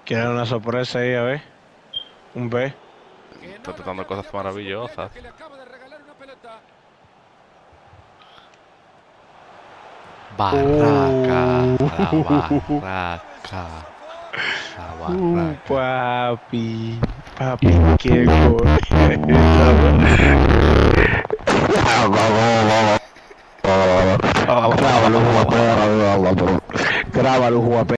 Quieren una sorpresa ahí, a ver. Un B. Está tratando cosas maravillosas. Barraca, la barraca, la barraca. Papi. Papi, qué gol. Grábalo, Juan. Grábalo, Juan.